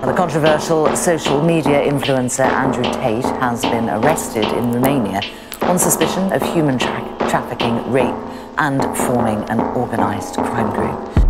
The controversial social media influencer Andrew Tate has been arrested in Romania on suspicion of human trafficking, rape and forming an organised crime group.